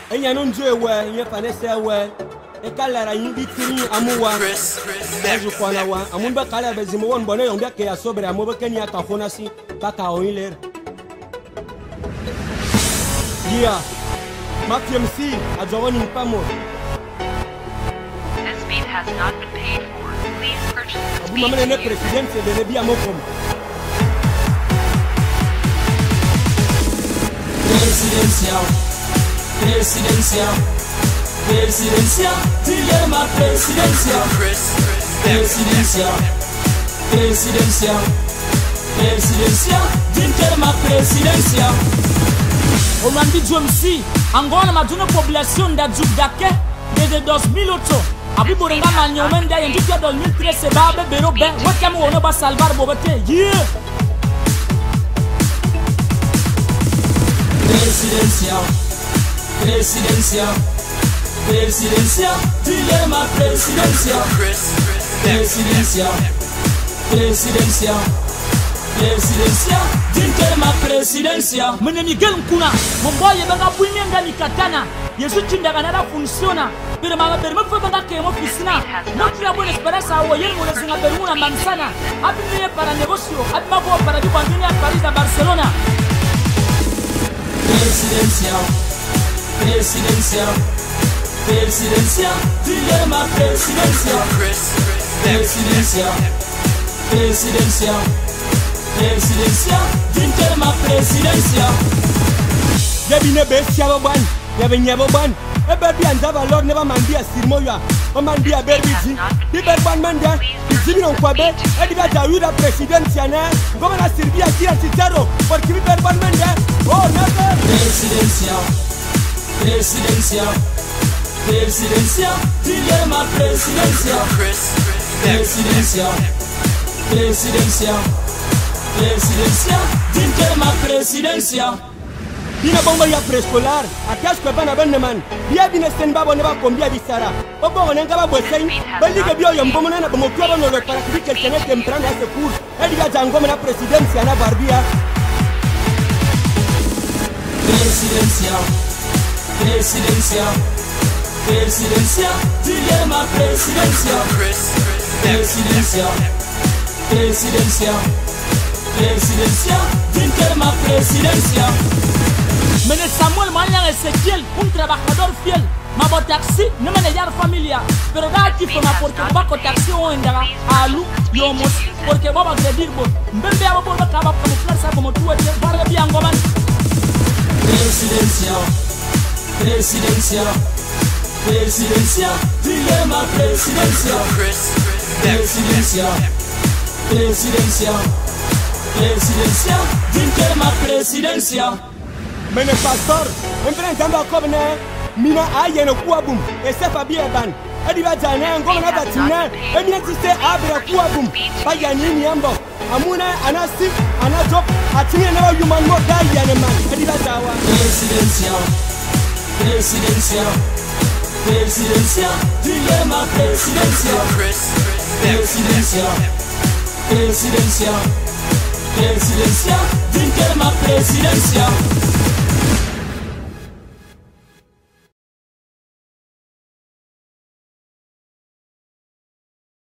enya no nje we nya panese we e kalara yin bitini amuwa eju kwana wa amunba kala bezimo won bone yonga ke ya sobre amobe kenya ka khonasi kaka oiler yeah Matthew MC ajawani pamo. This beat has not been paid for. Please purchase this beat. Mamene presidente de Nebia Mokom. Presidencial, presidencial, presidencial, dilema presidencial, presidencial, presidencial, presidencial, dilema presidencial. Omandi Jomsi, angona maduna population da Jugdake, de 2000 auto. Abi borenga manyomenda yendukia 2013 babe berobe, wakamu ono ba salvar bobete. Yeah. Presidencial, presidencial, presidencial, dilema presidencial, presidencial, presidencial, presidencial, dilema presidencial. Mene Miguel Nkuna, momboye banga buinenga nikatana, Yesu chindaga nada funciona. Pero mama bermo fue banga que mo piscina. No tiene buena esperanza o yel mo lesinga bermuna manzana. Abi me para negocio, abi mago para vivir a París a Barcelona. Presidencial, presidencial, presidencial, dilema presidencial, presidencial, presidencial, presidencial, dilema presidencial. Debine bestia boban, debine boban. Eberbi andava lord never mandia sirmoya. Omandia berbiji. Biberban manda. Bizimi non kwabe. Ediga Dawida presidencia ne. Gomana Sirbia kira Cicero. Porque biberban manda. Oh never. Presidencial, presidencial, presidencial, dilema presidencial, presidencial, presidencial, presidencial, dilema presidencial. Bina bomba ya preescolar, akas ko bana banneman. Bia bina sen babo ne ba kombia bisara. Obo onenga ba bosei, bali ke bio yombo mona na bomo kwa no le para que quelqu'un est temprano à ce cours. Ediga jango na presidencia na barbia. Presidencial, presidencial, presidencial, dilema presidencial, presidencial, presidencial, presidencial, dilema presidencial. Mene Samuel Manyang Ezequiel, un trabajador fiel. Mabo taxi, no me negar familia. Pero da aquí fama porque bako taxi o endaga. Alu, yomos, porque baba agredirbo. Mbembe abo por acaba como clase como tú eres, barre bien goman. Presidencial, presidencial, presidencial, dilema presidencial, presidencial, presidencial, presidencial, dilema presidencial. Mene pastor, enfrentando a Kobne, mina aye no kuabum, ese Fabien ban. Ediga jane ngoma na batina, emine tise abra kuabum. Baya nini ambo. Amuna anasi anajok atinye na human more die yana man. Ediga jawa. Presidencial, presidencial, presidencial, dilema presidencial, presidencial, presidencial, presidencial, dilema presidencial.